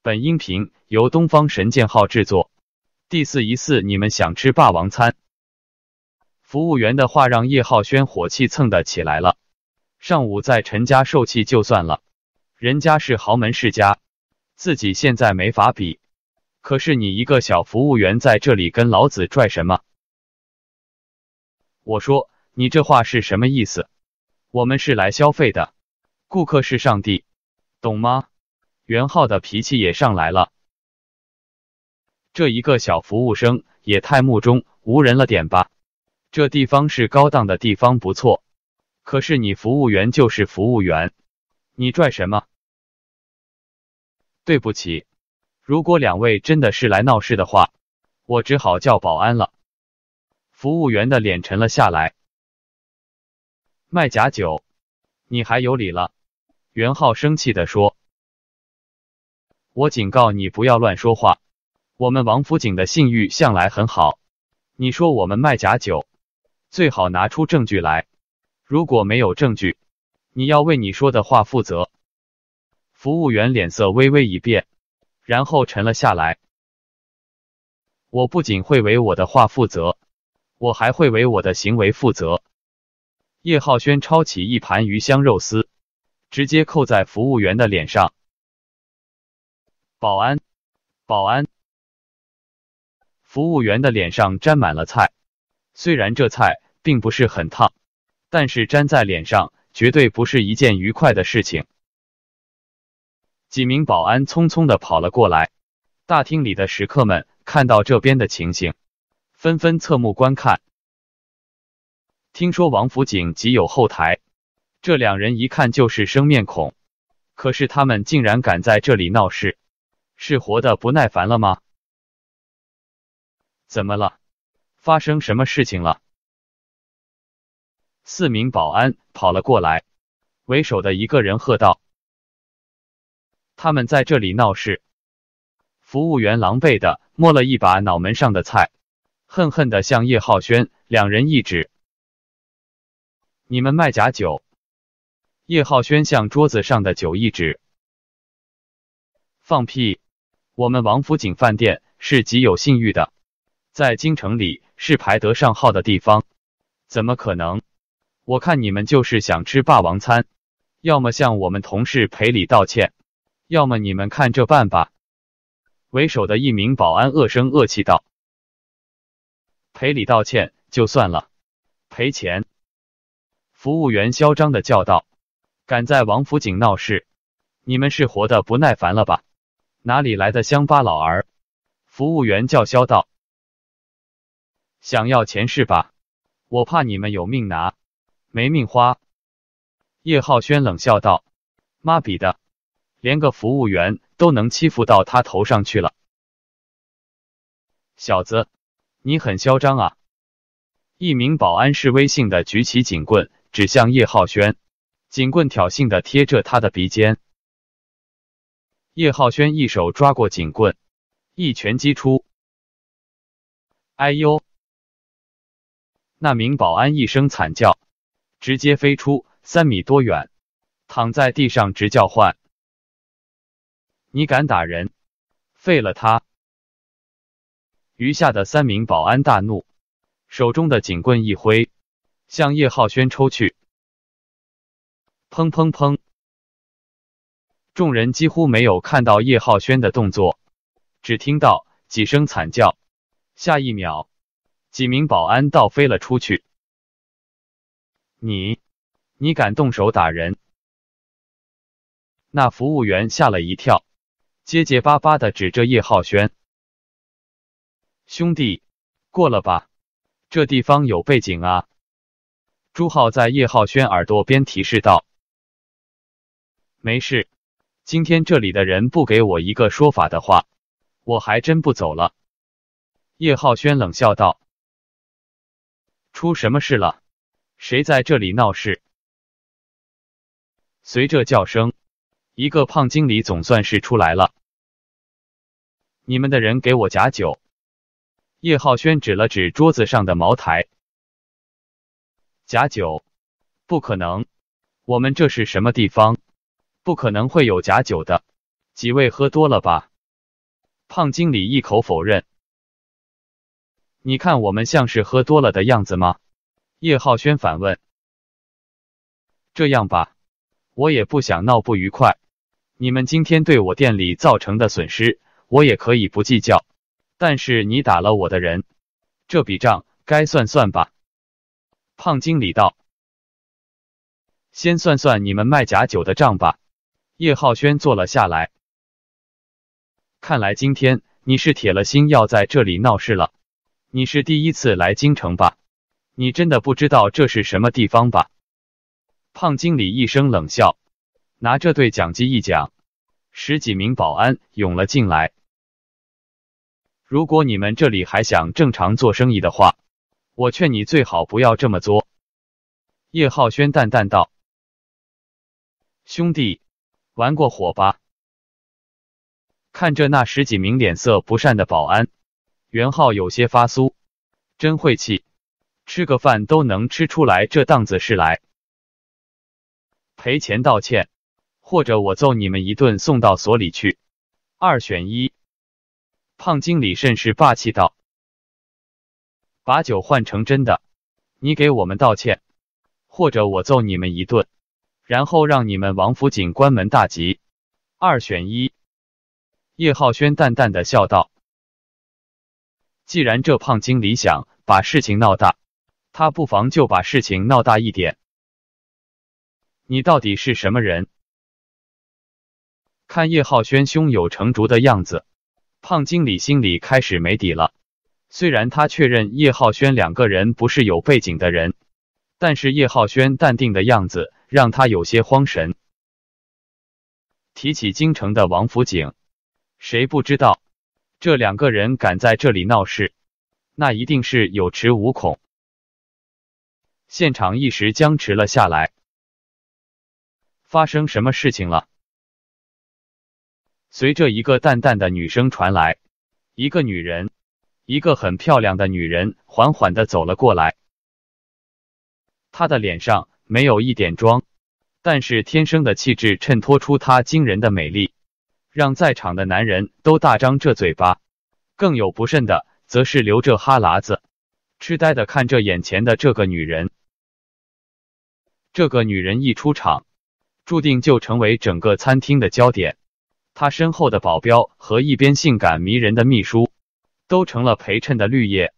本音频由东方神剑号制作。第4疑似你们想吃霸王餐。服务员的话让叶浩轩火气蹭得起来了。上午在陈家受气就算了，人家是豪门世家，自己现在没法比。可是你一个小服务员在这里跟老子拽什么？我说，你这话是什么意思？我们是来消费的，顾客是上帝，懂吗？袁浩的脾气也上来了。这一个小服务生也太目中无人了点吧？这地方是高档的地方不错，可是你服务员就是服务员，你拽什么？对不起，如果两位真的是来闹事的话，我只好叫保安了。服务员的脸沉了下来。卖假酒，你还有理了？袁浩生气地说。我警告你不要乱说话，我们王府井的信誉向来很好，你说我们卖假酒，最好拿出证据来，如果没有证据，你要为你说的话负责。服务员脸色微微一变，然后沉了下来。我不仅会为我的话负责，我还会为我的行为负责。叶浩轩抄起一盘鱼香肉丝，直接扣在服务员的脸上。保安，保安！服务员的脸上沾满了菜，虽然这菜并不是很烫，但是沾在脸上绝对不是一件愉快的事情。几名保安匆匆地跑了过来，大厅里的食客们看到这边的情形，纷纷侧目观看。听说王府井即有后台，这两人一看就是生面孔，可是他们竟然敢在这里闹事，是活得不耐烦了吗？怎么了？发生什么事情了？4名保安跑了过来，为首的一个人喝道：他们在这里闹事。服务员狼狈的摸了一把脑门上的菜，恨恨的向叶浩轩两人一指：你们卖假酒。叶浩轩向桌子上的酒一指：放屁！我们王府井饭店是极有信誉的，在京城里是排得上号的地方，怎么可能？我看你们就是想吃霸王餐，要么向我们同事赔礼道歉，要么你们看着办吧。为首的一名保安恶声恶气道：赔礼道歉就算了，赔钱！服务员嚣张的叫道：敢在王府井闹事，你们是活得不耐烦了吧？哪里来的乡巴佬儿？服务员叫嚣道：想要钱是吧？我怕你们有命拿，没命花。叶浩轩冷笑道：妈逼的，连个服务员都能欺负到他头上去了。小子，你很嚣张啊！一名保安示威性的举起警棍，指向叶浩轩，警棍挑衅的贴着他的鼻尖。叶浩轩一手抓过警棍，一拳击出。哎呦！那名保安一声惨叫，直接飞出3米多远，躺在地上直叫唤。你敢打人，废了他！余下的3名保安大怒，手中的警棍一挥，向叶浩轩抽去。砰砰砰！众人几乎没有看到叶浩轩的动作，只听到几声惨叫，下一秒，几名保安倒飞了出去。你敢动手打人？那服务员吓了一跳，结结巴巴的指着叶浩轩：兄弟，过了吧，这地方有背景啊。朱浩在叶浩轩耳朵边提示道：没事，今天这里的人不给我一个说法的话，我还真不走了。叶浩轩冷笑道：出什么事了？谁在这里闹事？随着叫声，一个胖经理总算是出来了。你们的人给我假酒！叶浩轩指了指桌子上的茅台。假酒？不可能，我们这是什么地方？不可能会有假酒的，几位喝多了吧？ 胖经理一口否认。你看我们像是喝多了的样子吗？叶浩轩反问。这样吧，我也不想闹不愉快，你们今天对我店里造成的损失，我也可以不计较，但是你打了我的人，这笔账该算算吧。胖经理道。先算算你们卖假酒的账吧。叶浩轩坐了下来。看来今天你是铁了心要在这里闹事了。你是第一次来京城吧？你真的不知道这是什么地方吧？胖经理一声冷笑，拿着对讲机一讲，10几名保安涌了进来。如果你们这里还想正常做生意的话，我劝你最好不要这么做。叶浩轩淡淡道。兄弟，玩过火吧？看着那10几名脸色不善的保安，袁浩有些发酥，真晦气，吃个饭都能吃出来这档子事来。赔钱道歉，或者我揍你们一顿送到所里去，2选1。胖经理甚是霸气道。把酒换成真的，你给我们道歉，或者我揍你们一顿，然后让你们王府井关门大吉，2选1。叶浩轩淡淡的笑道。既然这胖经理想把事情闹大，他不妨就把事情闹大一点。你到底是什么人？看叶浩轩胸有成竹的样子，胖经理心里开始没底了。虽然他确认叶浩轩2个人不是有背景的人，但是叶浩轩淡定的样子让他有些慌神。提起京城的王府井，谁不知道这2个人敢在这里闹事，那一定是有恃无恐。现场一时僵持了下来。发生什么事情了？随着一个淡淡的女声传来，一个女人，一个很漂亮的女人缓缓地走了过来。她的脸上没有一点妆，但是天生的气质衬托出她惊人的美丽，让在场的男人都大张着嘴巴。更有不慎的，则是流着哈喇子，痴呆地看着眼前的这个女人。这个女人一出场，注定就成为整个餐厅的焦点。她身后的保镖和一边性感迷人的秘书，都成了陪衬的绿叶。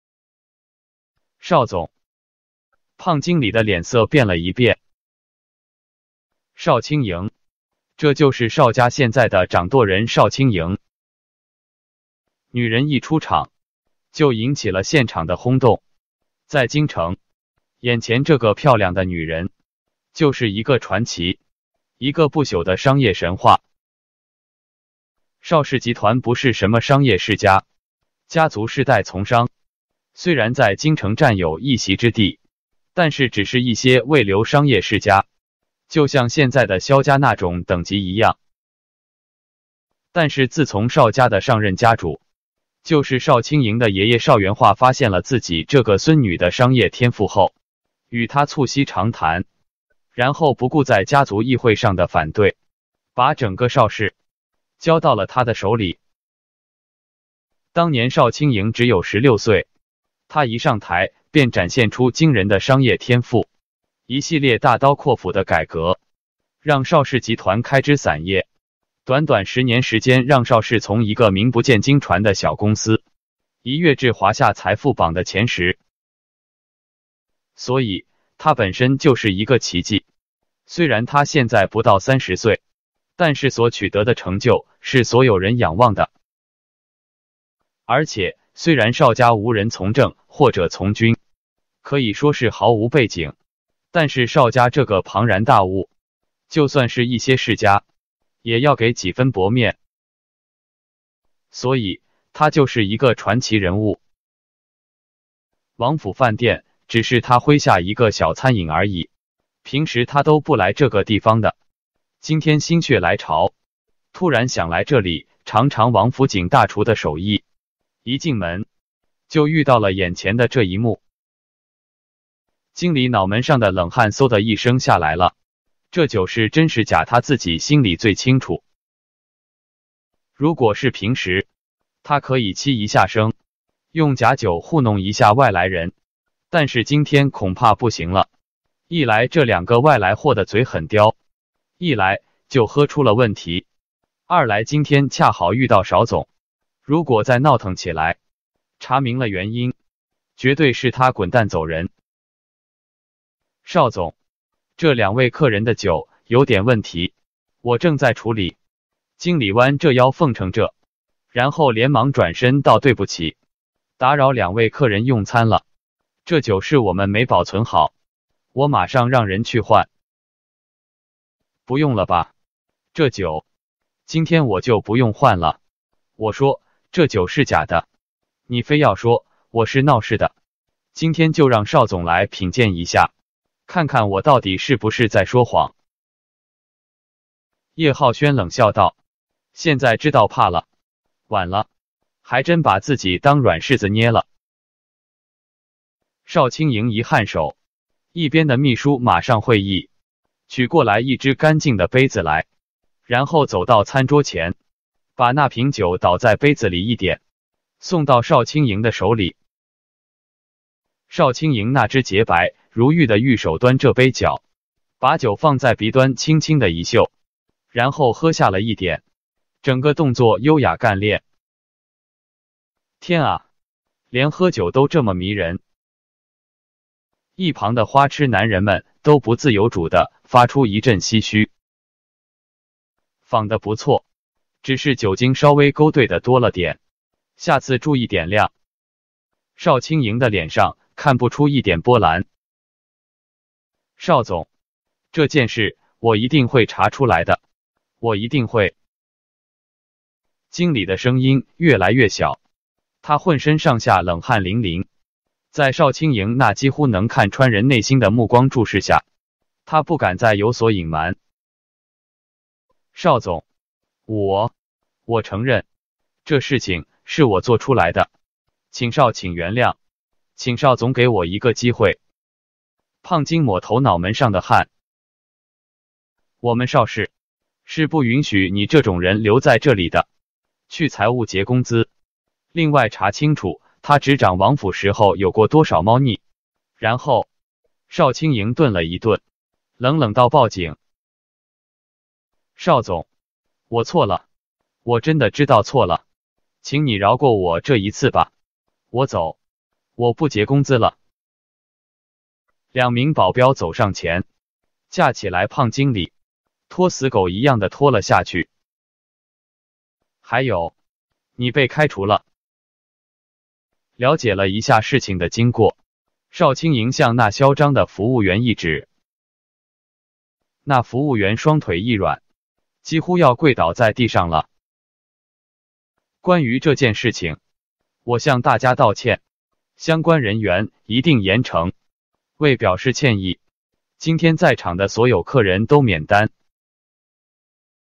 邵总，胖经理的脸色变了一变。邵青莹，这就是邵家现在的掌舵人邵青莹。女人一出场，就引起了现场的轰动。在京城，眼前这个漂亮的女人，就是一个传奇，一个不朽的商业神话。邵氏集团不是什么商业世家，家族世代从商，虽然在京城占有一席之地，但是只是一些未留商业世家，就像现在的萧家那种等级一样。但是自从邵家的上任家主，就是邵青莹的爷爷邵元化发现了自己这个孙女的商业天赋后，与他促膝长谈，然后不顾在家族议会上的反对，把整个邵氏交到了他的手里。当年邵青莹只有16岁，他一上台便展现出惊人的商业天赋，一系列大刀阔斧的改革，让邵氏集团开枝散叶。短短10年时间，让邵氏从一个名不见经传的小公司，一跃至华夏财富榜的前10。所以，他本身就是一个奇迹。虽然他现在不到30岁，但是所取得的成就是所有人仰望的。而且，虽然邵家无人从政或者从军，可以说是毫无背景，但是邵家这个庞然大物，就算是一些世家，也要给几分薄面。所以，他就是一个传奇人物。王府饭店只是他麾下一个小餐饮而已，平时他都不来这个地方的。今天心血来潮，突然想来这里尝尝王府井大厨的手艺。一进门，就遇到了眼前的这一幕。经理脑门上的冷汗嗖的一声下来了，这酒是真是假，他自己心里最清楚。如果是平时， 他可以欺一下生，用假酒糊弄一下外来人，但是今天恐怕不行了。一来这2个外来货的嘴很刁，一来就喝出了问题，二来今天恰好遇到邵总，如果再闹腾起来，查明了原因，绝对是他滚蛋走人。邵总，这2位客人的酒有点问题，我正在处理。经理弯着腰奉承着，然后连忙转身道：“对不起，打扰2位客人用餐了，这酒是我们没保存好，我马上让人去换。”不用了吧？这酒今天我就不用换了。我说这酒是假的，你非要说我是闹事的，今天就让邵总来品鉴一下，看看我到底是不是在说谎。叶浩轩冷笑道：“现在知道怕了，晚了，还真把自己当软柿子捏了。”邵青莹一颔首，一边的秘书马上会意，取过来一只干净的杯子来，然后走到餐桌前，把那瓶酒倒在杯子里一点，送到邵青莹的手里。邵青莹那只洁白如玉的玉手端这杯脚，把酒放在鼻端轻轻的一嗅，然后喝下了一点，整个动作优雅干练。天啊，连喝酒都这么迷人！一旁的花痴男人们都不自由主的发出一阵唏嘘。仿得不错，只是酒精稍微勾兑的多了点，下次注意点量。邵青莹的脸上看不出一点波澜。邵总，这件事我一定会查出来的，我一定会。经理的声音越来越小，他浑身上下冷汗淋漓。在邵青莹那几乎能看穿人内心的目光注视下，他不敢再有所隐瞒。邵总，我承认，这事情是我做出来的，请原谅，请邵总给我一个机会。胖金抹头脑门上的汗。我们邵氏是不允许你这种人留在这里的，去财务结工资，另外查清楚他执掌王府时候有过多少猫腻。然后邵青莹顿了一顿，冷冷道：“报警。”邵总，我错了，我真的知道错了，请你饶过我这一次吧，我走，我不结工资了。2名保镖走上前，架起来胖经理，拖死狗一样的拖了下去。还有，你被开除了。了解了一下事情的经过，邵青莹向那嚣张的服务员一指，那服务员双腿一软，几乎要跪倒在地上了。关于这件事情，我向大家道歉，相关人员一定严惩。为表示歉意，今天在场的所有客人都免单。